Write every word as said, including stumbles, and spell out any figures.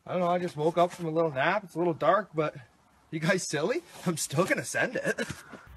I don't know, I just woke up from a little nap. It's a little dark, but you guys silly? I'm still gonna send it.